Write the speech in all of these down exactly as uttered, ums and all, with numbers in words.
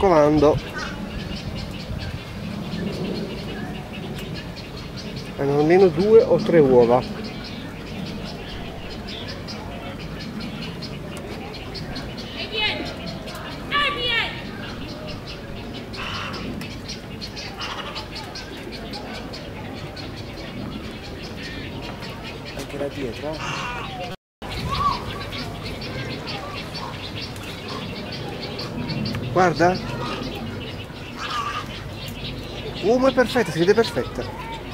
raccomando. Hanno almeno due o tre uova. Anche là dietro. Guarda. Uomo è perfetta, si vede perfetta.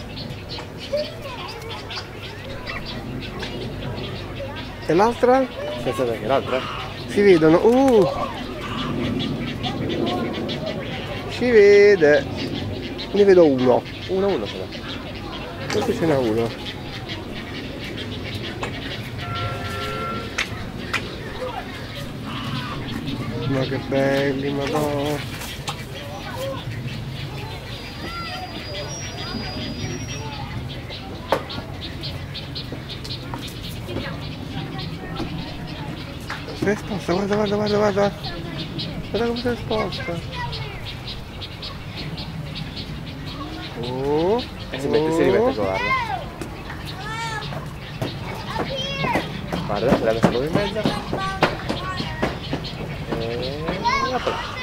E l'altra? Aspetta, perché l'altra? Si vedono. Uh! Si vede. Ne vedo uno. Uno, uno però. Questo ce n'è uno. Ma che belli, madonna. Si è esposta, guarda, guarda, guarda, guarda. Guarda come si è esposta. Oh, E si mette, si rimette qua, guarda. Guarda, se la messa proprio in mezzo. E...